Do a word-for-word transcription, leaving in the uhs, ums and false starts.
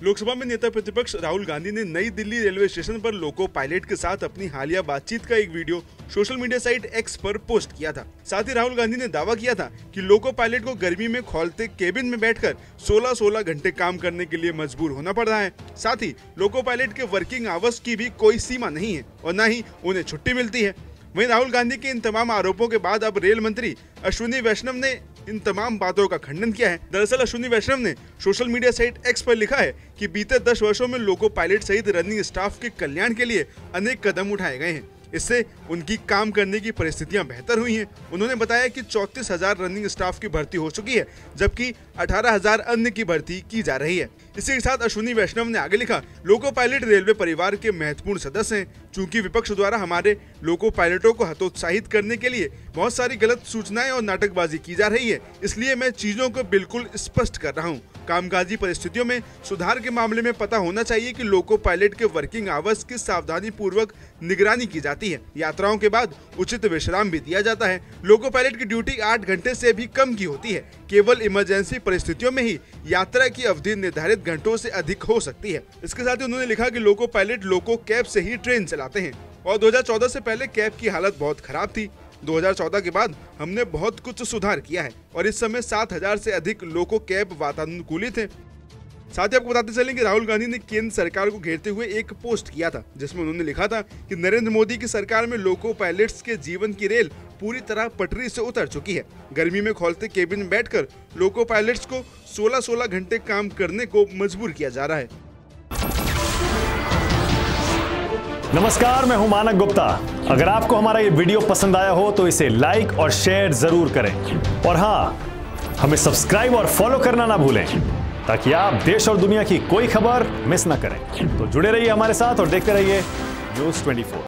लोकसभा में नेता प्रतिपक्ष राहुल गांधी ने नई दिल्ली रेलवे स्टेशन पर लोको पायलट के साथ अपनी हालिया बातचीत का एक video social media site X पर पोस्ट किया था। साथ ही राहुल गांधी ने दावा किया था कि लोको पायलट को गर्मी में खौलते केबिन में बैठकर सोलह सोलह घंटे काम करने के लिए मजबूर होना पड़ रहा है। साथ ही लोको पायलट के वर्किंग आवर्स की भी कोई सीमा नहीं है और न ही उन्हें छुट्टी मिलती है। वहीं राहुल गांधी के इन तमाम आरोपों के बाद अब रेल मंत्री अश्विनी वैष्णव ने इन तमाम बातों का खंडन किया है। दरअसल अश्विनी वैष्णव ने सोशल मीडिया साइट एक्स पर लिखा है कि बीते दस वर्षों में लोको पायलट सहित रनिंग स्टाफ के कल्याण के लिए अनेक कदम उठाए गए हैं। इससे उनकी काम करने की परिस्थितियां बेहतर हुई हैं। उन्होंने बताया कि चौंतीस हजार रनिंग स्टाफ की भर्ती हो चुकी है, जबकि अठारह हजार अन्य की भर्ती की जा रही है। इसी के साथ अश्विनी वैष्णव ने आगे लिखा, लोको पायलट रेलवे परिवार के महत्वपूर्ण सदस्य हैं। चूंकि विपक्ष द्वारा हमारे लोको पायलटों को हतोत्साहित करने के लिए बहुत सारी गलत सूचनाएं और नाटकबाजी की जा रही है, इसलिए मैं चीजों को बिल्कुल स्पष्ट कर रहा हूं। कामकाजी परिस्थितियों में सुधार के मामले में पता होना चाहिए कि लोको पायलट के वर्किंग आवर्स की सावधानी पूर्वक निगरानी की जाती है। यात्राओं के बाद उचित विश्राम भी दिया जाता है। लोको पायलट की ड्यूटी आठ घंटे से भी कम की होती है। केवल इमरजेंसी परिस्थितियों में ही यात्रा की अवधि निर्धारित घंटों से अधिक हो सकती है। इसके साथ ही उन्होंने लिखा कि लोको पायलट लोको कैब से ही ट्रेन चलाते हैं और दो हज़ार चौदह से पहले कैब की हालत बहुत खराब थी। दो हज़ार चौदह के बाद हमने बहुत कुछ सुधार किया है और इस समय सात हजार से अधिक लोको कैब वातानुकूलित हैं। साथ ही आपको बताते चलें कि राहुल गांधी ने केंद्र सरकार को घेरते हुए एक पोस्ट किया था, जिसमें उन्होंने लिखा था कि नरेंद्र मोदी की सरकार में लोको पायलट्स के जीवन की रेल पूरी तरह पटरी से उतर चुकी है। गर्मी में खौलते केबिन में बैठकर लोको पायलट्स को सोलह सोलह घंटे काम करने को मजबूर किया जा रहा है। नमस्कार, मैं हूं मानक गुप्ता। अगर आपको हमारा ये वीडियो पसंद आया हो तो इसे लाइक और शेयर जरूर करें और हाँ, हमें सब्सक्राइब और फॉलो करना ना भूलें ताकि आप देश और दुनिया की कोई खबर मिस ना करें। तो जुड़े रहिए हमारे साथ और देखते रहिए न्यूज़ चौबीस।